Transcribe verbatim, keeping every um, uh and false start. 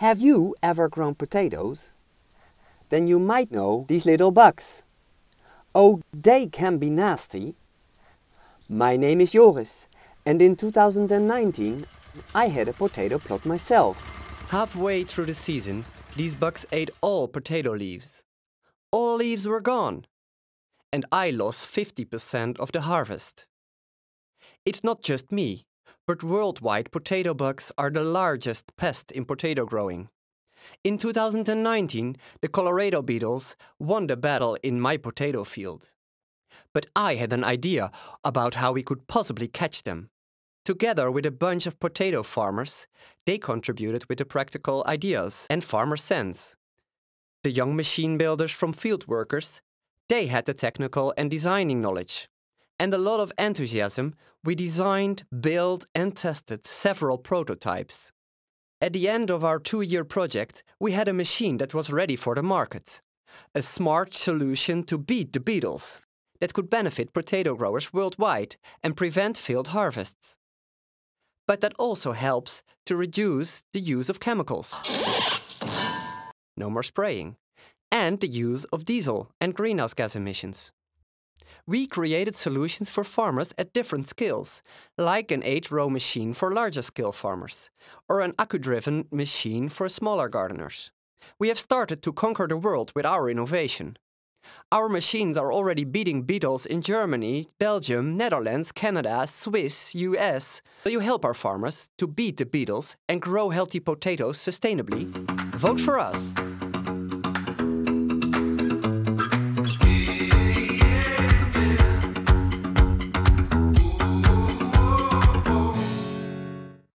Have you ever grown potatoes? Then you might know these little bugs. Oh, they can be nasty. My name is Joris, and in two thousand nineteen I had a potato plot myself. Halfway through the season, these bugs ate all potato leaves. All leaves were gone, and I lost fifty percent of the harvest. It's not just me, but worldwide potato bugs are the largest pest in potato growing. In two thousand nineteen, the Colorado beetles won the battle in my potato field. But I had an idea about how we could possibly catch them. Together with a bunch of potato farmers, they contributed with the practical ideas and farmer sense. The young machine builders from field workers, they had the technical and designing knowledge. And a lot of enthusiasm, we designed, built and tested several prototypes. At the end of our two-year project, we had a machine that was ready for the market. A smart solution to beat the beetles that could benefit potato growers worldwide and prevent failed harvests. But that also helps to reduce the use of chemicals. No more spraying. And the use of diesel and greenhouse gas emissions. We created solutions for farmers at different scales, like an eight-row machine for larger scale farmers, or an accu-driven machine for smaller gardeners. We have started to conquer the world with our innovation. Our machines are already beating beetles in Germany, Belgium, Netherlands, Canada, Swiss, U S. Will you help our farmers to beat the beetles and grow healthy potatoes sustainably? Vote for us!